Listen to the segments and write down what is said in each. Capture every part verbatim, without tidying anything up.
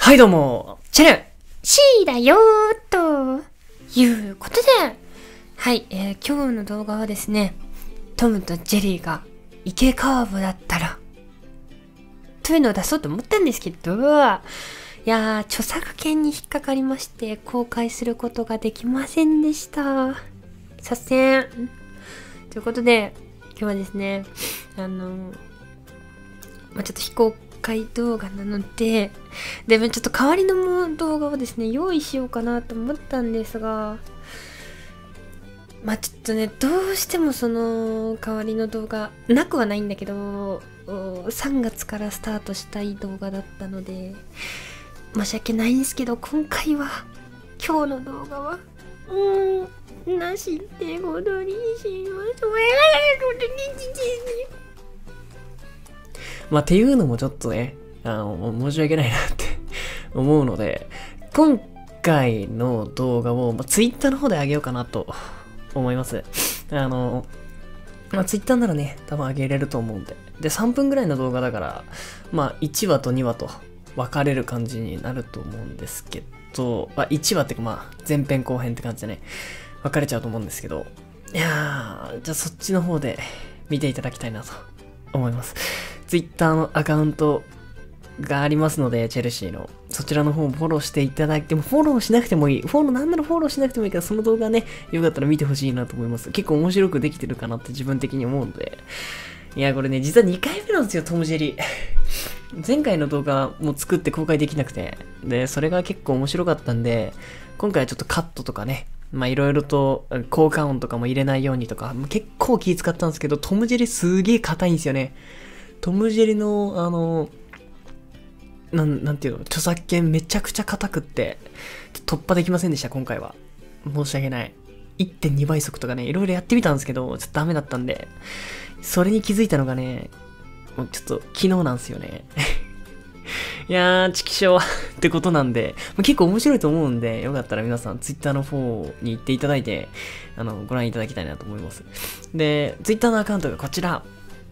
はいどうも、チェル C だよーということで、はい、えー、今日の動画はですね、トムとジェリーがイケカーブだったらというのを出そうと思ったんですけど、いやー、著作権に引っかかりまして公開することができませんでした。させん。ということで、今日はですね、あのー、まあ、ちょっと非公開動画なので、でもちょっと代わりの動画をですね、用意しようかなと思ったんですが、まあちょっとね、どうしてもその代わりの動画、なくはないんだけど、さんがつからスタートしたい動画だったので、申し訳ないんですけど、今回は、今日の動画は、うーん、なしってことにします。 まあ、っていうのもちょっとね、あの、申し訳ないなって思うので、今回の動画を、まあ、Twitter の方で上げようかなと思います。あの、まあ、Twitter ならね、多分上げれると思うんで。で、さんぷんぐらいの動画だから、まあ、いちわとにわと分かれる感じになると思うんですけど、まあ、いちわっていうか、まあ、前編後編って感じでね、分かれちゃうと思うんですけど、いやー、じゃあそっちの方で見ていただきたいなと思います。Twitter のアカウントがありますので、チェルシーの。そちらの方もフォローしていただいても、フォローしなくてもいい。フォロー、なんならフォローしなくてもいいから、その動画ね、よかったら見てほしいなと思います。結構面白くできてるかなって自分的に思うので。いや、これね、実はにかいめなんですよ、トムジェリー。前回の動画も作って公開できなくて。で、それが結構面白かったんで、今回はちょっとカットとかね、まあいろいろと効果音とかも入れないようにとか、結構気使ったんですけど、トムジェリーすげえ硬いんですよね。トムジェリの、あの、なん、なんていうの、著作権めちゃくちゃ硬くって、突破できませんでした、今回は。申し訳ない。いってんに 倍速とかね、いろいろやってみたんですけど、ちょっとダメだったんで、それに気づいたのがね、もうちょっと昨日なんですよね。いやー、チキショーってことなんで、結構面白いと思うんで、よかったら皆さん Twitter の方に行っていただいて、あの、ご覧いただきたいなと思います。で、Twitter のアカウントがこちら。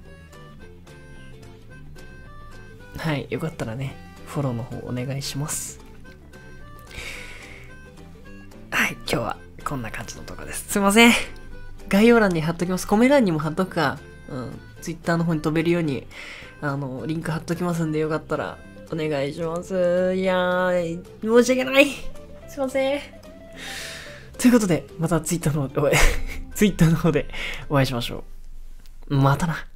はい、よかったらね、フォローの方お願いします。はい、今日はこんな感じの動画です。すいません。概要欄に貼っときます。コメ欄にも貼っとくか、うん、Twitter の方に飛べるように、あの、リンク貼っときますんで、よかったらお願いします。いやー、申し訳ない。すいません。ということで、また Twitter の方で、Twitter の方でお会いしましょう。またな。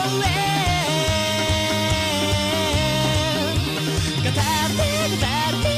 語って語って